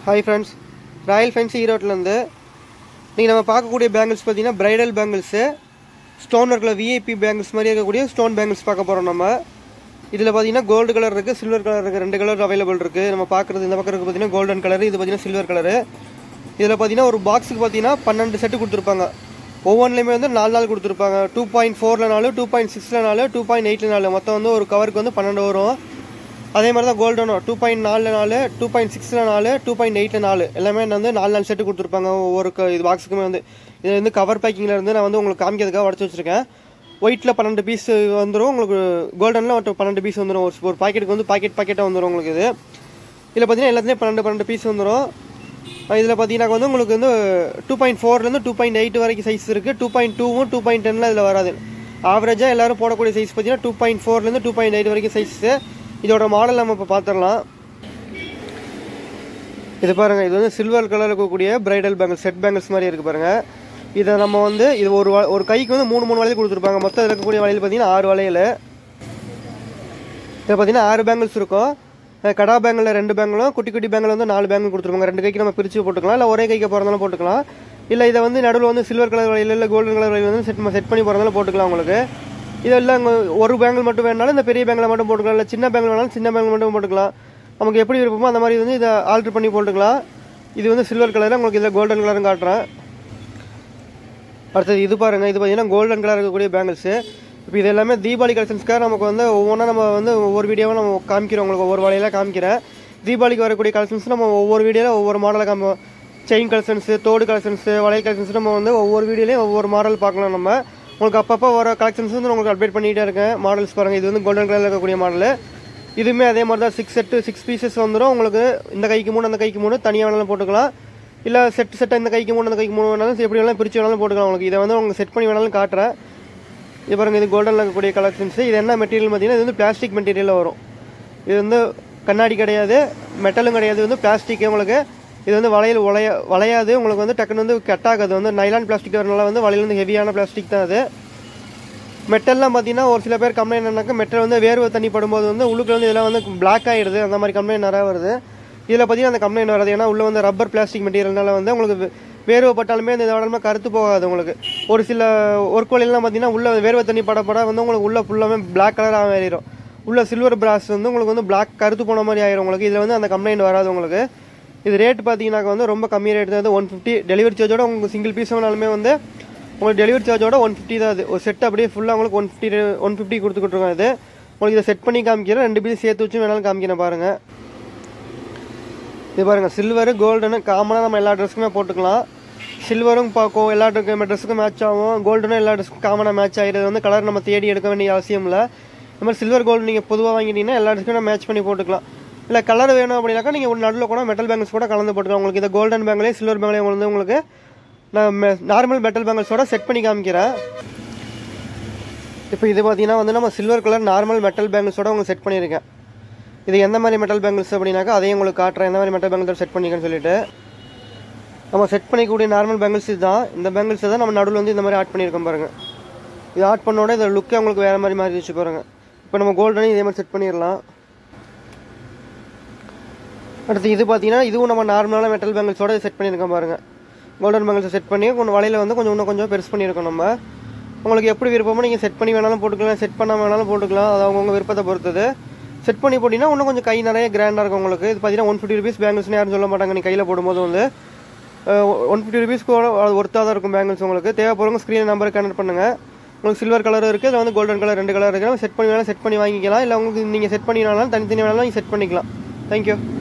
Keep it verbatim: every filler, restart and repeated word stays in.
Hi friends, royal fancy ஈரோட்டிலேருந்து நீங்கள் நம்ம பார்க்கக்கூடிய பேங்கிள்ஸ் பார்த்தீங்கன்னா பிரைடல் பேங்கிள்ஸு, ஸ்டோன் ஒர்க்கில் விஐபி பேங்கிள்ஸ் மாதிரி இருக்கக்கூடிய ஸ்டோன் பேங்கிள்ஸ் பார்க்க போகிறோம். நம்ம இதில் பார்த்தீங்கன்னா கோல்டு கலர் இருக்குது, சில்வர் கலர் இருக்குது, ரெண்டு கலர் அவைலபிள் இருக்குது. நம்ம பார்க்குறது இந்த பக்கம் இருக்குது பார்த்தீங்கன்னா கோல்டன் கலர், இது பார்த்தீங்கன்னா சில்வர் கலரு. இதில் பார்த்தீங்கன்னா ஒரு பாக்ஸுக்கு பார்த்தீங்கன்னா பன்னெண்டு செட்டு கொடுத்துருப்பாங்க. ஒவ்வொன்றுலையுமே வந்து நாலு நாள் கொடுத்துருப்பாங்க. டூ பாயிண்ட் ஃபோரில் நாலு, டூ பாயிண்ட் சிக்ஸில் நாலு, டூ பாயிண்ட் எயிட்டில் நாலு, மொத்தம் வந்து ஒரு கவருக்கு வந்து பன்னெண்டு வரும். அதே மாதிரி தான் கோல்டனும் டூ பாயிண்ட் நாலில் நாலு, டூ பாயிண்ட் சிக்ஸில் நாலு, டூ பாயிண்ட் எயிட்டில் நாலு, எல்லாமே வந்து நாலு நாலு செட்டு கொடுத்துருப்பாங்க ஒவ்வொரு இது பாக்ஸுக்குமே. வந்து இது வந்து கவர் பேக்கிங்கில் இருந்து நான் வந்து உங்களுக்கு காமிக்கிறதுக்காக உடச்சி வச்சுருக்கேன். ஒயிட்டில் பன்னெண்டு பீஸ் வந்துடும் உங்களுக்கு, கோல்டனில் ஒரு பன்னெண்டு பீஸ் வந்துடும். ஒரு ஒரு பாக்கெட்டுக்கு வந்து பாக்கெட் பாக்கெட்டாக வந்துடும் உங்களுக்கு. இது இதில் பார்த்தீங்கன்னா எல்லாத்துலேயும் பன்னெண்டு பன்னெண்டு பீஸ் வந்துடும். இதில் பார்த்தீங்கன்னா வந்து உங்களுக்கு வந்து டூ பாயிண்ட் ஃபோர்லேருந்து டூ பாயிண்ட் எயிட் வரைக்கும் சைஸ் இருக்குது. டூ பாயிண்ட் டூவும் டூ பாயிண்ட் டென்னில் இதில் வராது. ஆவரேஜாக எல்லோரும் போடக்கூடிய சைஸ் பார்த்தீங்கன்னா டூ பாயிண்ட் ஃபோர்லேருந்து டூ பாயிண்ட் எயிட் வரைக்கும் சைஸு. இதோட மாடல் நம்ம இப்போ பார்த்துடலாம். இது பாருங்கள், இது வந்து சில்வர் கலர் இருக்கக்கூடிய பிரைடல் பேங்கிள்ஸ், செட் பேங்கிள்ஸ் மாதிரி இருக்குது பாருங்கள். இதை நம்ம வந்து இது ஒரு ஒரு கைக்கு வந்து மூணு மூணு வளையல் கொடுத்துருப்பாங்க. மொத்தம் இருக்கக்கூடிய வளையல் பார்த்தீங்கன்னா ஆறு வளையல். இதில் பார்த்தீங்கன்னா ஆறு பேங்கிள்ஸ் இருக்கும். கடா பேங்கில் ரெண்டு பேங்கிலும், குட்டி குட்டி பேங்கில் வந்து நாலு பேங்கில் கொடுத்துருப்பாங்க. ரெண்டு கைக்கு நம்ம பிரித்து போட்டுக்கலாம், இல்லை ஒரே கைக்கு போகிறதாலும் போட்டுக்கலாம். இல்லை இதை வந்து நடுவில் வந்து சில்வர் கலர் வளையல் இல்லை கோல்டன் கலர் வளையல் வந்து செட் செட் பண்ணி போகிறதாலும் போட்டுக்கலாம் உங்களுக்கு. இதெல்லாம் ஒரு பேங்கில் மட்டும் வேணாலும் இந்த பெரிய பேங்கில் மட்டும் போட்டுக்கலாம், இல்லை சின்ன பேங்கில் வேணாலும் சின்ன பேங்கில் மட்டும் போட்டுக்கலாம். நமக்கு எப்படி விருப்பமோ அந்த மாதிரி வந்து இதை ஆல்ட்ரு பண்ணி போட்டுக்கலாம். இது வந்து சில்வர் கலரில் உங்களுக்கு இதில் கோல்டன் கலரும் காட்டுறேன். அடுத்தது இது பாருங்கள், இது பார்த்தீங்கன்னா கோல்டன் கலர் இருக்கக்கூடிய பேங்கிள்ஸு. இப்போ இது எல்லாமே தீபாவளி கலெக்ஷன்ஸ்க்காக நமக்கு வந்து ஒவ்வொன்றா நம்ம வந்து ஒவ்வொரு வீடியோவும் நம்ம காமிக்கிறோம், உங்களுக்கு ஒவ்வொரு வலையெல்லாம் காமிக்கிறேன். தீபாவளிக்கு வரக்கூடிய கலெக்ஷன்ஸ் நம்ம ஒவ்வொரு வீடியோவில் ஒவ்வொரு மாடலை காம செயின் கலெக்ஷன்ஸு, தோடு கலெக்ஷன்ஸு, வளையல் கலெக்ஷன்ஸ் நம்ம வந்து ஒவ்வொரு வீடியோலையும் ஒவ்வொரு மாடல் பார்க்கலாம். நம்ம உங்களுக்கு அப்பப்போ வர கலெக்ஷன்ஸ் வந்து உங்களுக்கு அப்டேட் பண்ணிகிட்டே இருக்கேன். மாடல்ஸ் பாருங்கள், இது வந்து கோல்டன் கலரில் இருக்கக்கூடிய மாடல். இதுவுமே அதே மாதிரி தான் சிக்ஸ் செட்டு சிக்ஸ் பீசஸ் வந்துடும் உங்களுக்கு. இந்த கைக்கு மூணு, அந்த கைக்கு மூணு, தனியாக வேணாலும் போட்டுக்கலாம். இல்லை செட் செட்டாக இந்த கைக்கு மூணு, அந்த கைக்கு மூணு வேணாலும் எப்படி வேணாலும் பிரித்து வேணாலும் போட்டுக்கலாம் உங்களுக்கு. இதை வந்து உங்களுக்கு செட் பண்ணி வேணாலும் காட்டுறேன். இது பாருங்கள், இது கோல்டனில் இருக்கக்கூடிய கலெக்ஷன்ஸு. இது என்ன மெட்டீரியல் பார்த்தீங்கன்னா இது வந்து பிளாஸ்டிக் மெட்டீரியலில் வரும். இது வந்து கண்ணாடி கிடையாது, மெட்டலும் கிடையாது, இது வந்து பிளாஸ்டிக்கு உங்களுக்கு. இது வந்து வளையல் வளைய வளையாது உங்களுக்கு, வந்து டக்குன்னு வந்து கட் ஆகாது. வந்து நைலான் பிளாஸ்டிக் வரனால வந்து வளையல் வந்து ஹெவியான பிளாஸ்டிக் தான் அது. மெட்டல்லாம் பார்த்தீங்கன்னா ஒரு சில பேர் கம்ப்ளைண்ட் என்னன்னாக்கா மெட்டல் வந்து வேர்வை தண்ணி படும்போது வந்து உள்ளுக்கு வந்து இதெல்லாம் வந்து பிளாக் ஆகிடுது, அந்த மாதிரி கம்ப்ளைண்ட் நிறையா வருது. இதில் பார்த்தீங்கன்னா அந்த கம்ப்ளைண்ட் வராது, ஏன்னா உள்ள வந்து ரப்பர் பிளாஸ்டிக் மெட்டீரியல்னால வந்து உங்களுக்கு வேர்வை பட்டாலுமே இந்த உடம்புல கருத்து போகாது உங்களுக்கு. ஒரு சில ஒர்க் வலையெல்லாம் பார்த்தீங்கன்னா உள்ள வேர்வை தண்ணி படப்பட வந்து உங்களுக்கு உள்ள ஃபுல்லாமே பிளாக் கலராக மாறிடும். உள்ள சில்வர் பிராஸ் வந்து உங்களுக்கு வந்து பிளாக் கருத்து போன மாதிரி ஆயிரும் உங்களுக்கு. இதில் வந்து அந்த கம்ப்ளைண்ட் வராது உங்களுக்கு. இது ரேட் பார்த்தீங்கன்னாக்க வந்து ரொம்ப கம்மி ரேட் தான், ஒன் ஃபிஃப்டி. டெலிவரி சார்ஜோட உங்களுக்கு சிங்கிள் பீஸ் வேணாலுமே வந்து உங்களுக்கு டெலிவரி சார்ஜோட ஒன் ஃபிஃப்டி தான். அது ஒரு செட் அப்படியே ஃபுல்லாக உங்களுக்கு ஒன் ஃபிஃப்டி ஒன் ஃபிஃப்டி கொடுத்துக்கிட்டுருக்கோம். இது உங்களுக்கு இதை செட் பண்ணி காமிக்கிறேன், ரெண்டு பீஸ் சேர்த்து வச்சு வேணாலும் காமிக்கிறேன் பாருங்கள். இது பாருங்கள், சில்வரு கோல்டனு காமனாக நம்ம எல்லா ட்ரெஸ்ஸுக்குமே போட்டுக்கலாம். சில்வரும் பார்க்கும் எல்லா ட்ரெஸ்ஸுக்கும் மேட்ச் ஆகும், கோல்டனும் எல்லா ட்ரெஸ்ஸுக்கும் காமனாக மேட்ச் ஆகிடுது. வந்து கலர் நம்ம தேடி எடுக்க வேண்டிய அவசியம் இல்லை. இந்த மாதிரி சில்வர் கோல்டு நீங்கள் பொதுவாக வாங்கிட்டீங்கன்னா எல்லா ட்ரெஸ்ஸுக்கும் மேட்ச் பண்ணி போட்டுக்கலாம். இல்லை கலர் வேணும் அப்படின்னாக்கா நீங்கள் ஒரு நடுவில் கூட மெட்டல் பேங்கிள்ஸ் கூட கலந்து போட்டுக்கலாம். உங்களுக்கு இந்த கோல்டன் பேங்கிலே சில்வர் பேங்கிலே வந்து உங்களுக்கு நான் நார்மல் மெட்டல் பேங்கிள்ஸோட செட் பண்ணி காமிக்கிறேன். இப்போ இது பார்த்தீங்கன்னா வந்து நம்ம சில்வர் கலர் நார்மல் மெட்டல் பேங்கிள்ஸோட உங்களுக்கு செட் பண்ணியிருக்கேன். இது எந்த மாதிரி மெட்டல் பேங்கிள்ஸ் அப்படின்னாக்கா அதையும் உங்களுக்கு காட்டுறேன், எந்த மாதிரி மெட்டல் பேங்கிள்ஸோட செட் பண்ணிக்கன்னு சொல்லிட்டு. நம்ம செட் பண்ணிக்கூடிய நார்மல் பேங்கிள்ஸ் இதுதான். இந்த பேங்கிள்ஸ் தான் நம்ம நடுவில் வந்து இந்த மாதிரி ஆட் பண்ணியிருக்கோம் பாருங்கள். இது ஆட் பண்ணோட இந்த லுக்கே உங்களுக்கு வேறு மாதிரி மாதிரி வச்சு பாருங்கள். இப்போ நம்ம கோல்டனையும் இதே மாதிரி செட் பண்ணிடலாம். அடுத்து இது பார்த்தீங்கன்னா இதுவும் நம்ம நார்மலான மெட்டல் பேங்கிள்ஸோட செட் பண்ணியிருக்கோம் பாருங்கள். கோல்டன் பேங்கிள்ஸை செட் பண்ணி கொஞ்சம் வலையில் வந்து கொஞ்சம் இன்னும் கொஞ்சம் பெருசு பண்ணியிருக்கோம் நம்ம. உங்களுக்கு எப்படி விருப்பமோ நீங்கள் செட் பண்ணி வேணாலும் போட்டுக்கலாம், செட் பண்ணாமல் வேணாலும் போட்டுக்கலாம். அது அவங்கவுங்க விருப்பத்தை பொறுத்தது. செட் பண்ணி போட்டிங்கன்னா இன்னும் கொஞ்சம் கை நிறைய கிராண்டாக இருக்கும் உங்களுக்கு. இது பார்த்தீங்கன்னா ஒன் ஃபிஃப்டி ருபீஸ் பேங்கிள்ஸ்னு யாரும் சொல்ல மாட்டாங்க. நீ கையில் போடும்போது வந்து ஒன் ஃபிஃப்டி ருபீஸ்க்கு ஒர்த்தாக தான் இருக்கும் பேங்கிள்ஸ் உங்களுக்கு. தேவைப்படுறவங்க ஸ்க்ரீன் நம்பருக்கு கனெக்ட் பண்ணுங்கள். உங்களுக்கு சில்வர் கலர் இருக்குது, அதில் வந்து கோல்டன் கலர் ரெண்டு கலர் இருக்குது. செட் பண்ணி வேணாலும் செட் பண்ணி வாங்கிக்கலாம், இல்லை உங்களுக்கு நீங்கள் செட் பண்ணினாலும் தனித்தனி வேணாலும் நீங்கள் செட் பண்ணிக்கலாம். தேங்க்யூ.